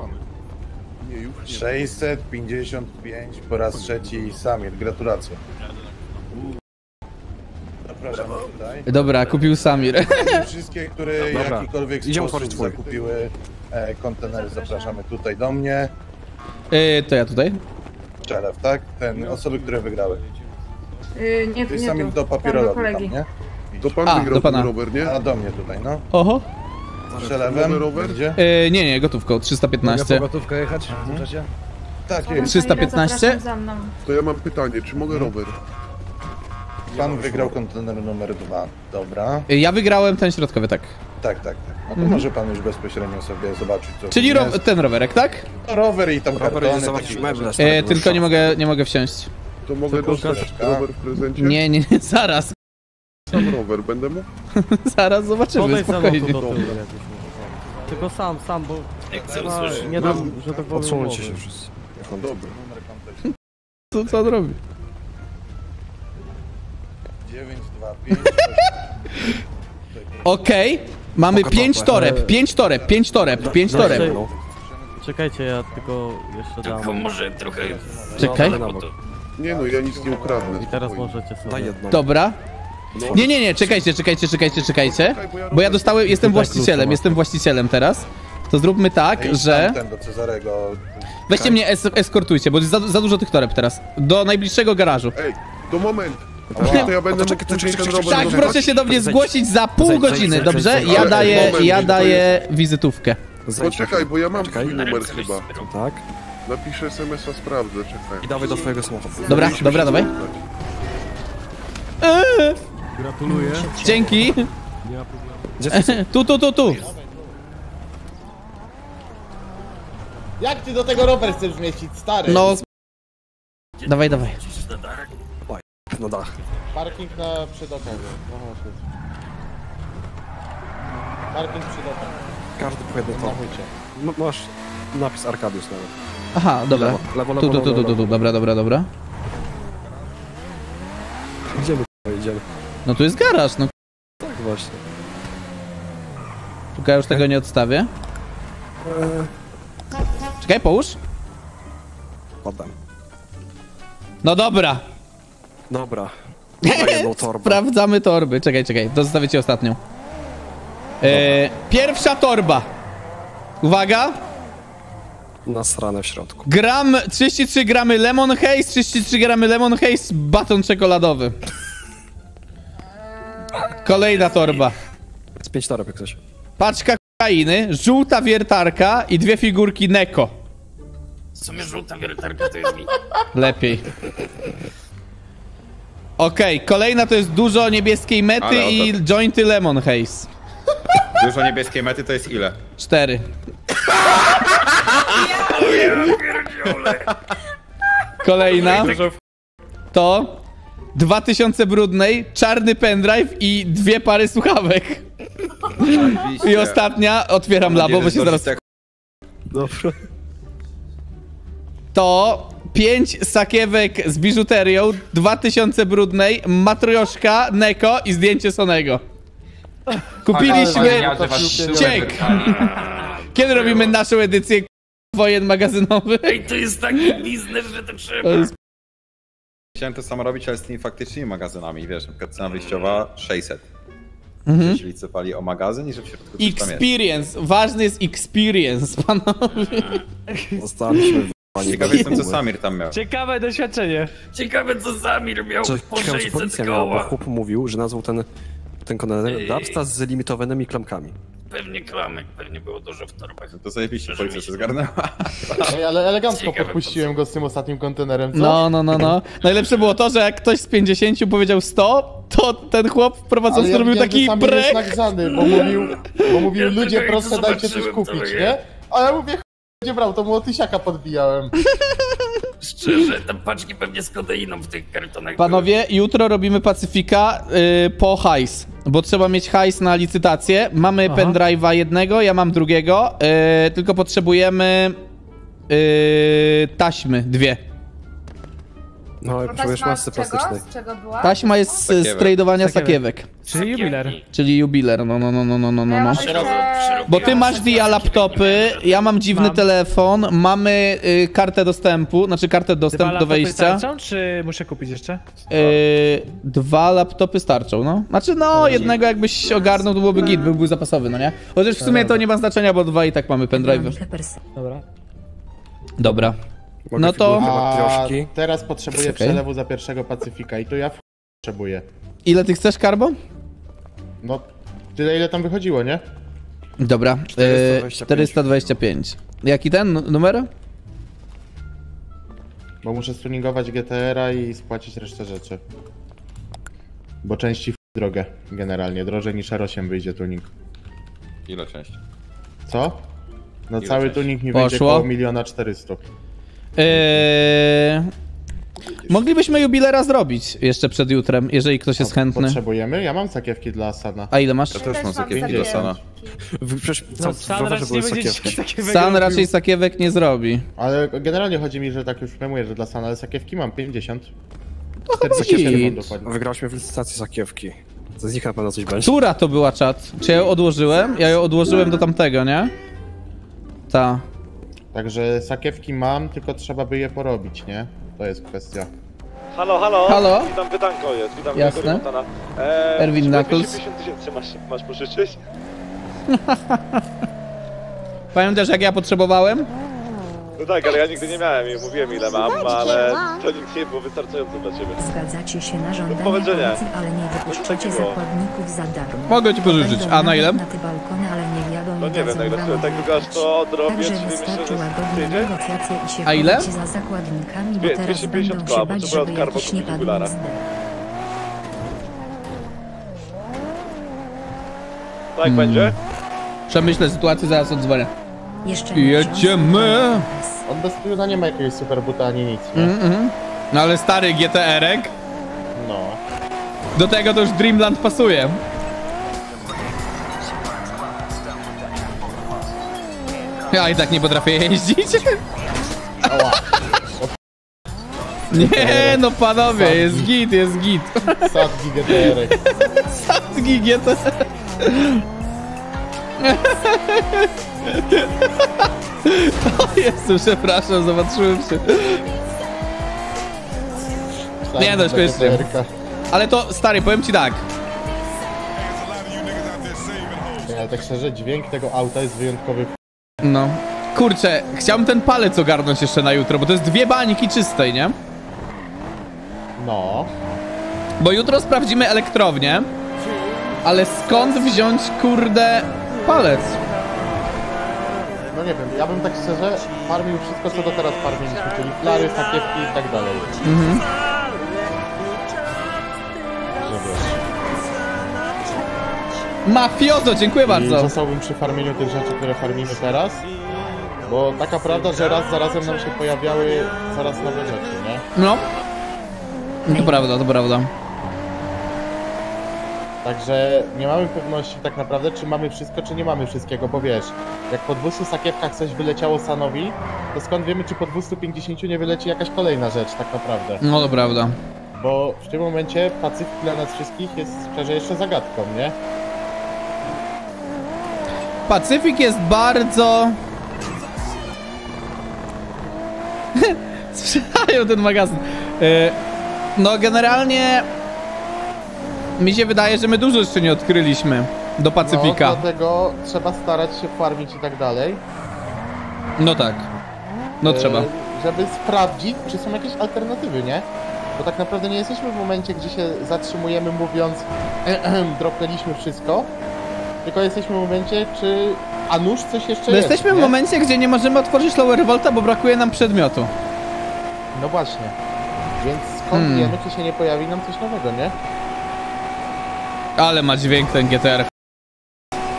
655 po raz trzeci Samir, gratulacje. Zapraszam tutaj. Dobra, kupił Samir. Wszystkie, które w Dobra, jakikolwiek idziemy sposób otworzyć twój. zakupiły kontenery, zapraszamy tutaj do mnie. To ja tutaj. Czelew, tak? Osoby, które wygrały. Nie, Ty nie Samir tu. do Tam papierologu kolegi. tam, nie? To pan A, wygrał do pana. ten rower, nie? A do mnie tutaj, no. Oho. Przelewem rower? będzie? Nie, gotówką, 315. gotówkę jechać w tym czasie? Tak jest. 315? Zapraszam za mną. To ja mam pytanie, czy mogę rower? Pan wygrał kontener numer 2. Dobra. Ja wygrałem ten środkowy, tak. Tak. No to może pan już bezpośrednio sobie zobaczyć, co Czyli w nim jest. ten rowerek, tak? Rower i tam Rower kartony. zobaczyć takie meble. rzeczy. Tylko nie mogę wsiąść. To mogę dostać rower w prezencie? Nie, zaraz. Sam rower będę mógł? Zaraz zobaczymy, spokojnie. Tylko sam, bo Jak chcę nie usłyszeć. dam, że tak powiem. Odsuńcie się wszyscy. Dobra. Co on robi? 925. Okej, mamy 5 toreb, 5 toreb. Czekajcie, ja tylko jeszcze dam. Tylko może trochę... Czekaj. Nie no, ja nic nie ukradnę. I teraz możecie sobie. Daj jedną. Dobra. Nie, czekajcie. Bo ja dostałem, jestem właścicielem teraz. To zróbmy tak, że... Ten do Cezarego. Weźcie mnie, eskortujcie, bo jest za dużo tych toreb teraz. Do najbliższego garażu. Ej, to moment. To ja będę mógł później ten rower Tak, rozjechać? proszę się do mnie zgłosić za pół godziny, dobrze? Ja daję wizytówkę. Poczekaj, bo ja mam twój numer chyba. Tak. Napiszę SMS-a, sprawdzę, czekaj. I dawaj do twojego samochodu. Dobra, dawaj. Gratuluję. Dzięki. Nie ma problemu. Tu. Jak ty do tego rower chcesz zmieścić, stary? No. Dawaj. No dach. Parking przed oknem. Parking przed oknem. Każdy po jednym to. Masz napis Arkadiusz nawet. Aha, dobra. Lewo. Tu. Dobra. Idziemy. No tu jest garaż, no. Tak właśnie. Tylko ja już tego nie odstawię. Czekaj, połóż. Poddam. No dobra. Dobra. Daj jedną torbę. Sprawdzamy torby. Czekaj. To zostawię ci ostatnią. Pierwsza torba. Uwaga. Nasrane w środku. 33 gramy Lemon Haze, 33 gramy Lemon Haze, baton czekoladowy. Kolejna torba. Z 5 toreb jak coś. Paczka kokainy, żółta wiertarka i 2 figurki Neko. W sumie żółta wiertarka to jest mi. Lepiej. Okej, kolejna to jest dużo niebieskiej mety Ale i jointy Lemon Haze. Dużo niebieskiej mety to jest ile? 4. Kolejna to 2000 brudnej, czarny pendrive i 2 pary słuchawek. I ostatnia, otwieram labo, bo się zaraz... Dobrze. To 5 sakiewek z biżuterią, 2000 brudnej, matrioszka, Neko i zdjęcie Sonego. Kupiliśmy... Ciek! Kiedy robimy naszą edycję wojen magazynowych? Ej, to jest taki biznes, że to trzeba. Chciałem to samo robić, ale z tymi faktycznymi magazynami, wiesz, na przykład cena wyjściowa 600. Mhm. Czyli cofali o magazyn i że w środku coś tam jest. Experience, ważny jest experience, panowie. Zostaliśmy Ciekawy jestem, co Samir tam miał. Ciekawe doświadczenie. Ciekawe, co Samir miał po Ciekawe, czy 600 policja miała, bo koła. chłop mówił, że nazwał ten kontener Dubsta z limitowanymi klamkami. Pewnie klamek, pewnie było dużo w torbach. To zajebiście, policja się zgarnęła. Ej, ale elegancko Ciekawe, podpuściłem go z tym ostatnim kontenerem, co? No. Najlepsze było to, że jak ktoś z 50 powiedział 100, to ten chłop prowadzący ja robił wiem, taki że Samir jest brek. nagrzany, bo mówił ludzie tylko proste, dajcie coś zobaczyłem, kupić, to nie? A ja mówię, nie brał, to mu o tysiaka podbijałem. Szczerze, tam paczki pewnie z kodeiną w tych kartonach. Panowie, jutro robimy Pacyfika po hajs, bo trzeba mieć hajs na licytację. Mamy pendrive'a jednego, ja mam drugiego, tylko potrzebujemy taśmy, 2. No i potrzebujesz masy plastycznej. Z czego była? Taśma jest z tradowania sakiewek. Czyli jubiler. Czyli jubiler, no. Ja Bo ty masz dia laptopy, ja mam dziwny telefon, mamy kartę dostępu, znaczy kartę dostępu do wejścia. Starczą, czy muszę kupić jeszcze? 2 laptopy starczą, no. Znaczy, no, jednego jakbyś ogarnął, to byłoby git, był zapasowy, no nie? Chociaż w sumie to nie ma znaczenia, bo 2 i tak mamy pendrive. Dobra. Dobra. No to... A teraz potrzebuję przelewu za pierwszego Pacyfika i tu ja potrzebuję. Ile ty chcesz, Karbo? No, tyle ile tam wychodziło, nie? Dobra, 425. Jaki ten numer? Bo muszę stuningować GTR-a i spłacić resztę rzeczy. Bo części w drogę, generalnie. Drożej niż R8 wyjdzie tuning. Ile części? Co? No Ile cały części? tuning mi wyjdzie Poszło. około 1 400 000. Moglibyśmy jubilera zrobić jeszcze przed jutrem, jeżeli ktoś jest chętny. Potrzebujemy? Ja mam sakiewki dla Asana. A ile masz? Ja też mam sakiewki dla Sana. Przecież San raczej nie będzie takiego San raczej sakiewek nie zrobi. Ale generalnie chodzi mi, że tak już memuję, że dla Sana, ale sakiewki mam 50. To chyba 47 git. dokładnie. Wygraliśmy w licytacji sakiewki. Z nich na pewno coś będzie. Która to była, czat? Czy ja ją odłożyłem? Ja ją odłożyłem do tamtego, nie? Ta. Także sakiewki mam, tylko trzeba by je porobić, nie? To jest kwestia. Halo, halo! Halo? Witam, pytanko jest, witam. Jasne. Erwin Knuckles. 50 000 masz pożyczyć? Pamiętasz, jak ja potrzebowałem? No tak, ale ja nigdy nie miałem i mówiłem ile mam, ale to nigdy nie było wystarczające dla ciebie. Zgadzacie się na żądanie Powodzenia. policji, ale nie wypuszczacie było. zakładników za darmo. Mogę ci pożyczyć. A na ile? Na te balkony, ale nie jadą No i nie wiem, dadzą na ile wam sobie tak długo aż to odrobię, Także czyli myślę, wystarczy że łagodne przyjdzie? negocjacje i się A ile? chowacie za zakładnikami, bo teraz 250 będą się koła, bać, potrzebuję od żeby Karbo jakiś nie kupić padł jubilara. z Tak będzie? Przemyślę sytuację, zaraz odzwonię. Jeszcze Jedziemy! On bez truda nie ma jakiegoś super buta ani nic, nie? No ale stary GTR-ek, No. do tego to już Dreamland pasuje. Ja i tak nie potrafię jeździć. Nie, no panowie, jest git, jest git. Sadgi GTR-ek. Sadgi GTR. O Jezu, przepraszam, zobaczyłem się. Nie no, śmiesznie. Ale to, stary, powiem ci tak. Ja tak szczerze, dźwięk tego auta jest wyjątkowy. No. Kurczę, chciałbym ten palec ogarnąć jeszcze na jutro, bo to jest 2 bańki czystej, nie? No. Bo jutro sprawdzimy elektrownię. Ale skąd wziąć, kurde, palec? No nie wiem, ja bym tak szczerze farmił wszystko, co do teraz farmiliśmy, czyli flary, sakiewki i tak dalej. Mhm. Że wiesz. Mafiozo, dziękuję bardzo. I zostałbym przy farmieniu tych rzeczy, które farmimy teraz. Bo taka prawda, że raz za razem nam się pojawiały coraz nowe rzeczy, nie? No. To prawda, to prawda. Także nie mamy pewności tak naprawdę, czy mamy wszystko, czy nie mamy wszystkiego, bo wiesz, jak po 200 sakiewkach coś wyleciało Sanowi, to skąd wiemy, czy po 250 nie wyleci jakaś kolejna rzecz tak naprawdę? No to prawda. Bo w tym momencie Pacyfik dla nas wszystkich jest szczerze jeszcze zagadką, nie? Pacyfik jest bardzo... Sprzedają ten magazyn. No generalnie... Mi się wydaje, że my dużo jeszcze nie odkryliśmy do Pacyfika. No, dlatego trzeba starać się farmić i tak dalej. No tak. No trzeba. Żeby sprawdzić, czy są jakieś alternatywy, nie? Bo tak naprawdę nie jesteśmy w momencie, gdzie się zatrzymujemy mówiąc dropnęliśmy wszystko, tylko jesteśmy w momencie, czy... A nóż coś jeszcze jest, Jesteśmy w nie? momencie, gdzie nie możemy otworzyć Lower Volta, bo brakuje nam przedmiotu. No właśnie. Więc skąd wiemy, czy się nie pojawi nam coś nowego, nie? Ale ma dźwięk ten GTR.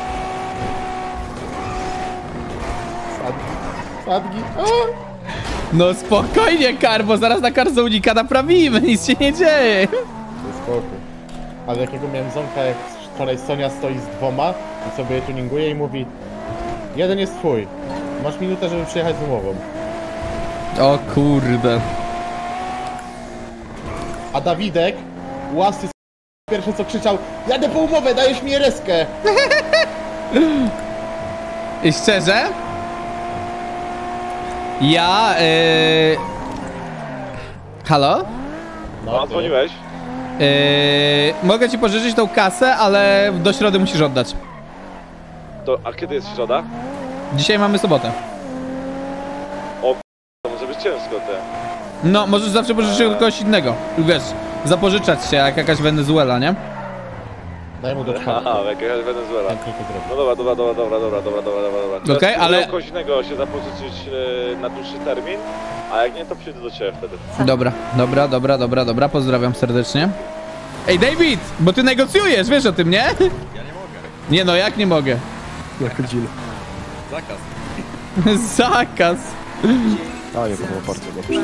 Sadgi. No spokojnie, Karbo, zaraz na Karzonika naprawimy, nic się nie dzieje. Spokój. Ale jakiego miałem zonka, jak wczoraj Sonia stoi z 2 i sobie je tuninguje i mówi: jeden jest twój, masz minutę, żeby przyjechać z umową. O kurde. A Dawidek, łasy pierwsze co krzyczał: jadę po umowę, dajesz mi reskę. I szczerze? Ja, Halo? No, dzwoniłeś? Mogę ci pożyczyć tą kasę, ale do środy musisz oddać. To, a kiedy jest środa? Dzisiaj mamy sobotę. O, to może być ciężko, te. No, możesz zawsze pożyczyć od kogoś innego. Wiesz, zapożyczać się jak jakaś Wenezuela, nie? Daj mu do czwartku. Aha, jakaś Wenezuela. No dobra. Okej, ale... Chcę kogoś innego się zapożyczyć na dłuższy termin, a jak nie, to przyjdę do ciebie wtedy. Dobra, pozdrawiam serdecznie. Ej, David, bo ty negocjujesz, wiesz o tym, nie? Ja nie mogę. Nie no, jak nie mogę? Jak deal. Zakaz. Zakaz. A, nie, to było bardzo dobrze.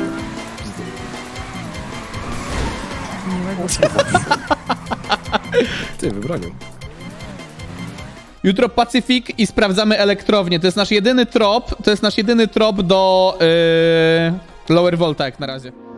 Ty, wybronił. Jutro Pacyfik i sprawdzamy elektrownię. To jest nasz jedyny trop do Lower Volta jak na razie.